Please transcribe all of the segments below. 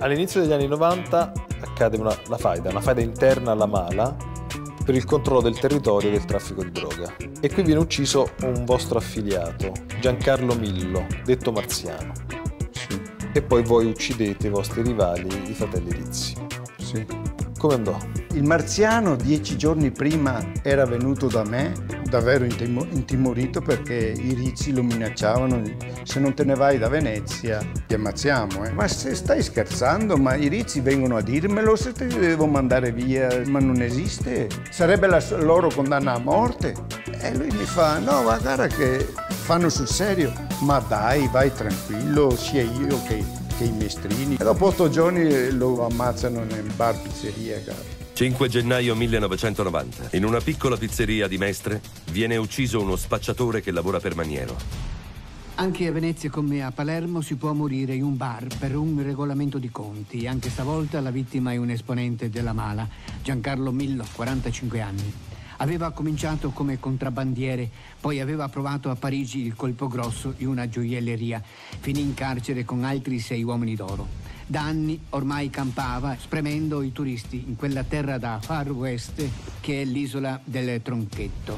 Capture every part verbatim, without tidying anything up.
All'inizio degli anni novanta accade una, una faida, una faida interna alla Mala per il controllo del territorio e del traffico di droga. E qui viene ucciso un vostro affiliato, Giancarlo Millo, detto Marziano. Sì. E poi voi uccidete i vostri rivali, i fratelli Rizzi. Sì. Come andò? Il Marziano dieci giorni prima era venuto da me, davvero intimorito, perché i Rizzi lo minacciavano: se non te ne vai da Venezia ti ammazziamo. Eh. Ma se stai scherzando? Ma i Rizzi vengono a dirmelo, se te li devo mandare via, ma non esiste. Sarebbe la loro condanna a morte. E lui mi fa: no, ma guarda che fanno sul serio. Ma dai, vai tranquillo, sia io che, che i mestrini. E dopo otto giorni lo ammazzano nel bar pizzeria, cara. cinque gennaio millenovecentonovanta. In una piccola pizzeria di Mestre viene ucciso uno spacciatore che lavora per Maniero. Anche a Venezia come a Palermo si può morire in un bar per un regolamento di conti. Anche stavolta la vittima è un esponente della Mala, Giancarlo Millo, quarantacinque anni. Aveva cominciato come contrabbandiere, poi aveva provato a Parigi il colpo grosso in una gioielleria. Finì in carcere con altri sei uomini d'oro. Da anni ormai campava spremendo i turisti in quella terra da Far West che è l'isola del Tronchetto.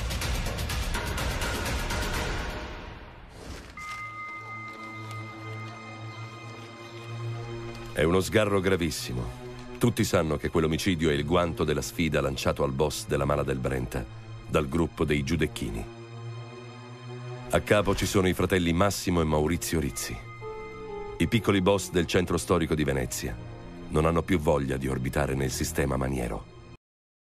È uno sgarro gravissimo. Tutti sanno che quell'omicidio è il guanto della sfida lanciato al boss della Mala del Brenta dal gruppo dei Giudecchini. A capo ci sono i fratelli Massimo e Maurizio Rizzi. I piccoli boss del centro storico di Venezia non hanno più voglia di orbitare nel sistema Maniero.